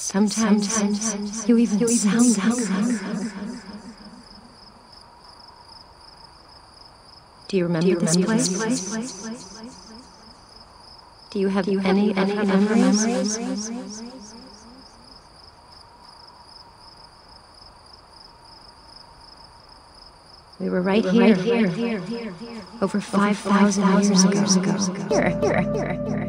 Sometimes you even sound like her. Do you remember this place? Do you have any of her memories? We were right here, over 5,000 years ago. Here.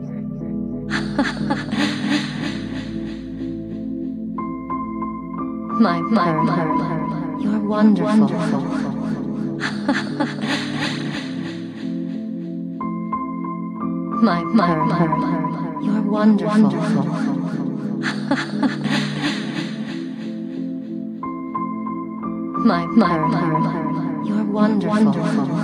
My pearl, you're wonderful. My pearl, you're wonderful. My pearl, you're wonderful.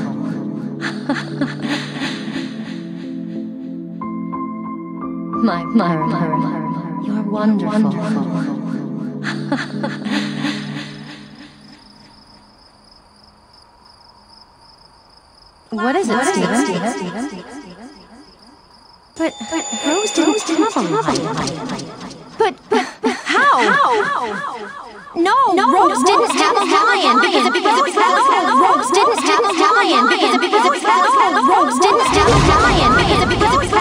My pearl, you're wonderful. What is it, Stephen? But Rose didn't have a lion. But how? No, Rose didn't have a lion because Rose didn't have a lion because Rose didn't have a lion because